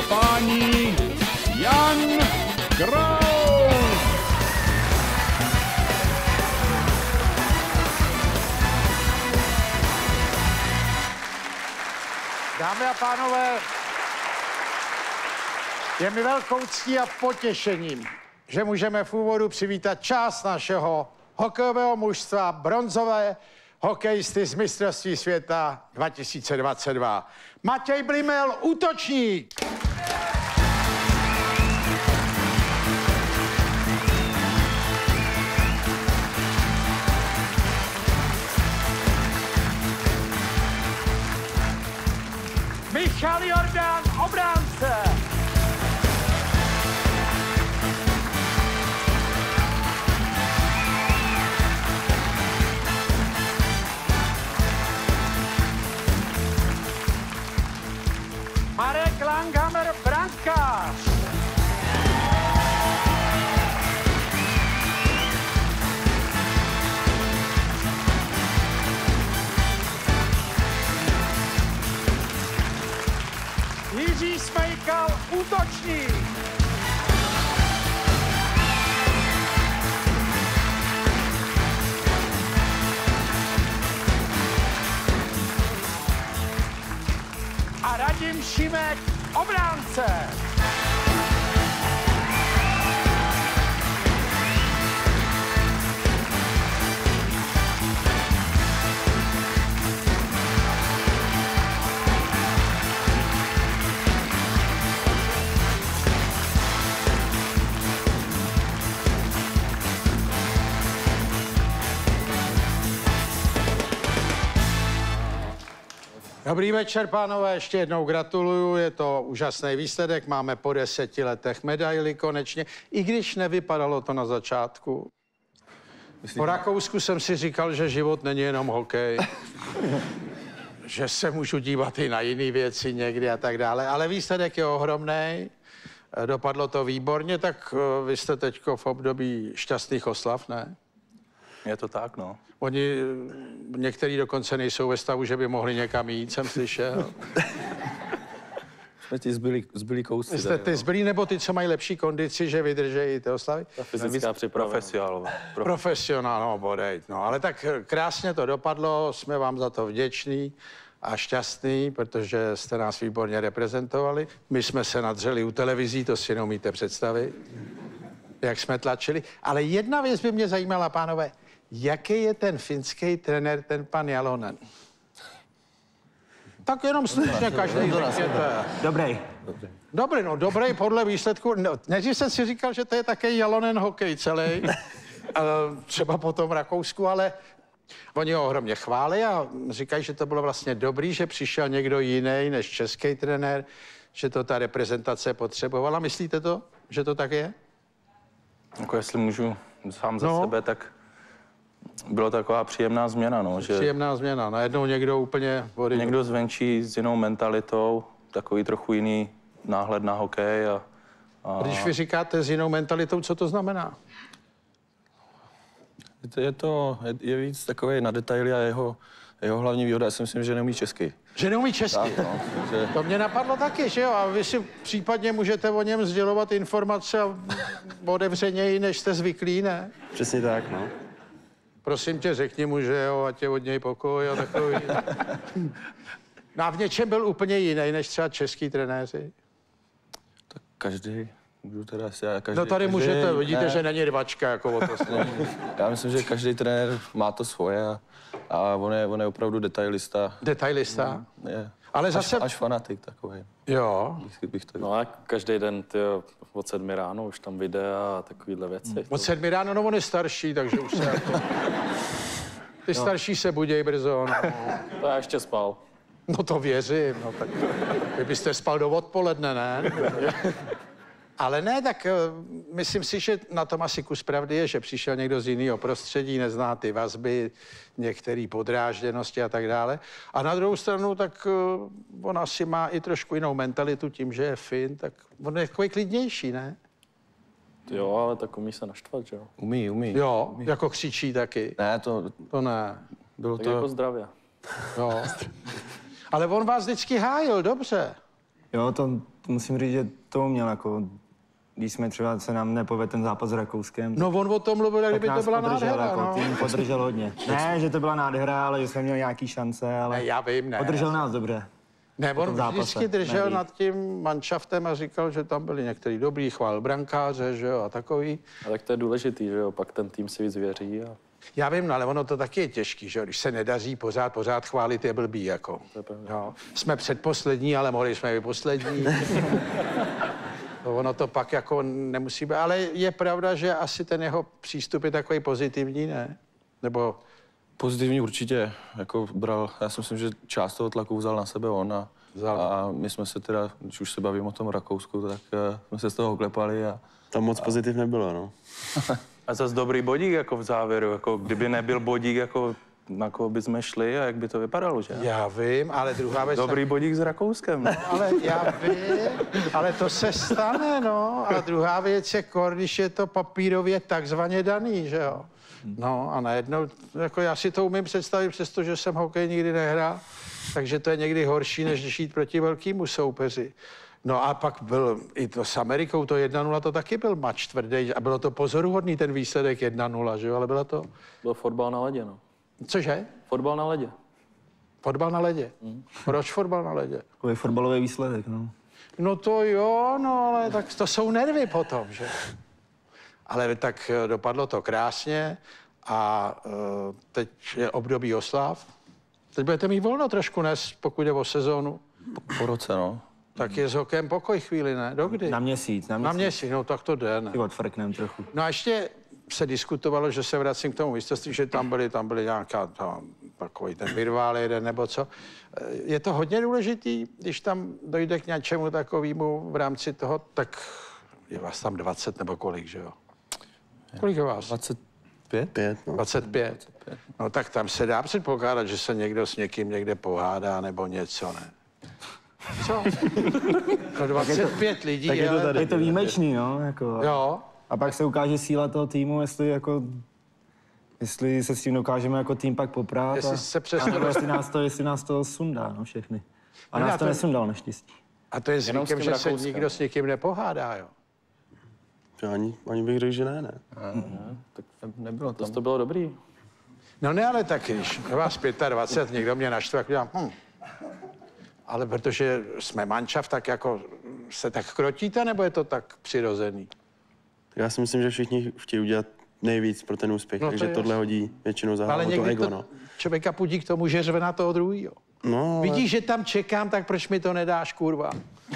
páni, Jan Kraus. Dámy a pánové, je mi velkou ctí a potěšením, že můžeme v úvodu přivítat část našeho hokejového mužstva, bronzové hokejisty z mistrovství světa 2022. Matěj Blimel, útočník! Michal Jordan, obránce! Marek Langhammer, brankář! Jiří Smejkal, útočník! A Radim Šimek, obránce! Dobrý večer, pánové, ještě jednou gratuluju, je to úžasný výsledek, máme po 10 letech medaili konečně, i když nevypadalo to na začátku. Po Rakousku jsem si říkal, že život není jenom hokej, že se můžu dívat i na jiné věci někdy a tak dále, ale výsledek je ohromný, dopadlo to výborně, tak vy jste teďko v období šťastných oslav, ne? Je to tak, no. Oni, některý dokonce nejsou ve stavu, že by mohli někam jít, jsem slyšel. Jsme ti zbylí kousci. Jste ty zbylí nebo ty, co mají lepší kondici, že vydržejí ty oslavy? Ta fyzická příprava. Profesionál, no, bodej. No, ale tak krásně to dopadlo, jsme vám za to vděční a šťastný, protože jste nás výborně reprezentovali. My jsme se nadřeli u televizí, to si neumíte představit, jak jsme tlačili. Ale jedna věc by mě zajímala, pánové. Jaký je ten finský trenér, ten pan Jalonen? Tak jenom slušně každý řekněte. Dobrý. Dobrý, no dobrý podle výsledku. No, než jsem si říkal, že to je také Jalonen hokej celý, třeba po tom Rakousku, ale oni ho ohromně chválí a říkají, že to bylo vlastně dobrý, že přišel někdo jiný než český trenér, že to ta reprezentace potřebovala. Myslíte to, že to tak je? Jako jestli můžu sám za sebe, tak byla taková příjemná změna, no. Že příjemná změna, najednou někdo úplně... Někdo zvenčí s jinou mentalitou, takový trochu jiný náhled na hokej a... Když vy říkáte s jinou mentalitou, co to znamená? Je víc takový na detaily a jeho hlavní výhoda, já si myslím, že neumí česky. Že neumí česky? Tak, no, že... To mě napadlo taky, že jo? A vy si případně můžete o něm sdělovat informace otevřeněji, než jste zvyklí, ne? Přesně tak, no. Prosím tě, řekni mu, že jo, ať je od něj pokoj a takový. No a v něčem byl úplně jiný, než třeba český trenéři? Tak každý, můžu teda si... No tady můžete, vidíte, že není rvačka, jako o to Já myslím, že každý trenér má to svoje a on je opravdu detailista. Detailista? Je. Ale zase... Až fanatik takový. Jo. Bych to... No a každý den, tyjo, od 7 ráno už tam videa a takovýhle věci. Od 7 ráno, no on je starší, takže už se jako... Ty starší se buděj brzo, no. To já ještě spal. No to věřím, no tak vy byste spal do odpoledne, ne? Ale ne, tak myslím si, že na tom asi kus pravdy je, že přišel někdo z jiného prostředí, nezná ty vazby, některé podrážděnosti a tak dále. A na druhou stranu, tak on asi má i trošku jinou mentalitu tím, že je Fin, tak on je takový klidnější, ne? Jo, ale tak umí se naštvat, že jo? Umí. Jo, jako křičí taky. Ne, to ne. Bylo tak to... jako zdravě. Jo. Ale on vás vždycky hájil, dobře. Jo, to musím říct, že to uměl jako, když jsme třeba se nám nepovedl ten zápas s Rakouskem. No on o tom mluvil, jak kdyby to byla nádhera, jako, no. Tým podržel hodně. Ne, že to byla nádhera, ale že jsme měli nějaký šance, ale Ne, já vím, ne. podržel nás dobře. Ne, on zápase, vždycky držel nejvíc. nad tím manšaftem a říkal, že tam byli některý dobrý, chválil brankáře, že jo, a takový. A tak to je důležitý, že jo, pak ten tým si víc věří a Já vím, no, ale ono to taky je těžký, že jo, když se nedaří pořád chválit, je blbý, jako. Jo. Jsme předposlední, ale mohli jsme být poslední. Ono to pak jako nemusí být, ale je pravda, že asi ten jeho přístup je takový pozitivní, ne? Nebo Pozitivní určitě, jako bral, já si myslím, že část toho tlaku vzal na sebe on a my jsme se teda, když už se bavím o tom Rakousku, tak jsme se z toho klepali a... Tam moc pozitiv nebylo, no. A zase dobrý bodík jako v závěru, jako kdyby nebyl bodík, jako na koho bychom šli a jak by to vypadalo, že? já vím, ale druhá věc... Dobrý bodík s Rakouskem. No. Ale já vím, ale to se stane, no. A druhá věc je, když je to papírově takzvaně daný, že jo. No a najednou, jako já si to umím představit, přestože jsem hokej nikdy nehrál, takže to je někdy horší, než když jít proti velkému soupeři. No a pak byl i to s Amerikou, to 1-0, to taky byl mač tvrdý a bylo to pozoruhodný ten výsledek 1-0, že jo, ale bylo to... byl fotbal na ledě, no. Cože? Fotbal na ledě. Fotbal na ledě. Proč fotbal na ledě? Takový fotbalový výsledek, no. No to jo, no ale tak to jsou nervy potom, že? Ale tak dopadlo to krásně a teď je období oslav. Teď budete mít volno trošku, pokud jde o sezónu. Po roce, no. Tak je s hokejem pokoj chvíli, ne? Dokdy? Na měsíc, Na měsíc, no tak to jde, ne? Ty odfrknem trochu. No a ještě se diskutovalo, že se vracím k tomu mistrovství, že tam byly nějaká takový ten virvál jeden nebo co. Je to hodně důležitý, když tam dojde k něčemu takovému v rámci toho, tak je vás tam 20 nebo kolik, že jo? Kolik je vás? 25? 5, no. 25. No tak tam se dá předpokládat, že se někdo s někým někde pohádá nebo něco, ne? Co? No 25 lidí, tak je to tady. Je to výjimečný, no, jako. Jo. A pak se ukáže síla toho týmu, jestli se s tím dokážeme jako tým pak poprát Jestli se přesně nebo jestli nás to sundá, no, všechny. A No, nás já to to- nesundal naštěstí. A to je Jenom s zvykem, tím že se Rakouskem. nikdo s někým nepohádá, jo? Ani bych řekl, že ne. Nebylo tam. To bylo dobrý. No ne, ale tak, když je vás 25, někdo mě naštve, tak dělám, Ale protože jsme manšaft, tak jako se tak krotíte, nebo je to tak přirozený? Já si myslím, že všichni chtějí udělat nejvíc pro ten úspěch, No, to takže je tohle jasný. hodí většinou za Ale hlavu to někdy ego, to no. člověka pudí k tomu, že řve na toho druhýho. No, ale Vidíš, že tam čekám, tak proč mi to nedáš, kurva?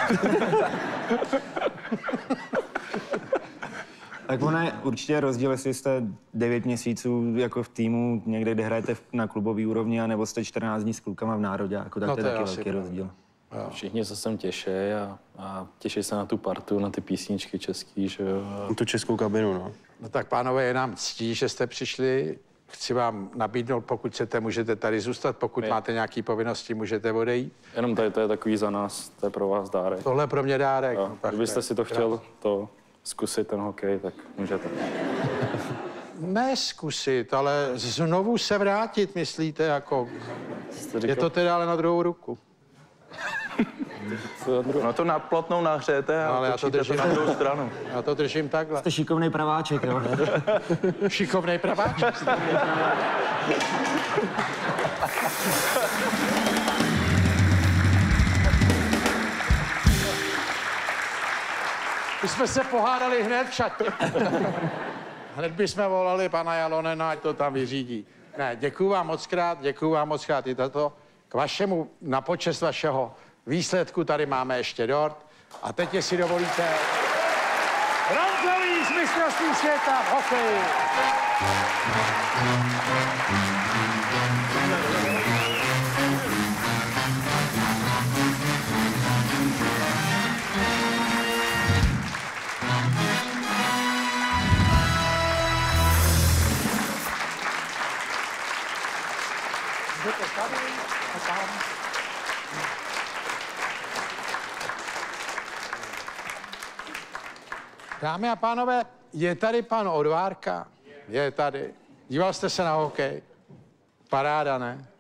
Tak ono je určitě rozdíl, jestli jste 9 měsíců jako v týmu někde, kde hrajete na klubový úrovni, anebo jste 14 dní s klukama v národě, jako tak No, to je to je taky asi velký pravda. rozdíl. Všichni se sem těší a těší se na tu partu, na ty písničky český, že jo. tu českou kabinu, no. No tak, pánové, je nám ctí, že jste přišli. Chci vám nabídnout, pokud chcete, můžete tady zůstat. Pokud máte nějaké povinnosti, můžete odejít. Jenom tady to je takový za nás, to je pro vás dárek. Tohle pro mě dárek. Jo, No, tak kdybyste si to chtěl zkusit ten hokej, tak můžete. Ne zkusit, ale znovu se vrátit, myslíte, jako... Je to teda ale na druhou ruku. No to na plotnou nahřejete No, ale a já to točíte to držím. na druhou stranu. Já to držím takhle. Jste šikovnej praváček, jo? Šikovnej praváček. My jsme se pohádali hned v šatě. Hned bychom volali pana Jalonena, ať to tam vyřídí. Ne, děkuju vám moc krát i toto. K vašemu, na počest vašeho výsledku tady máme ještě dort. A teď, jestli dovolíte, bronzový z mistrovství světa v hokeji. Jdete tady a tam. Dámy a pánové, je tady pan Odvárka? Je tady. Díval jste se na hokej? Paráda, ne?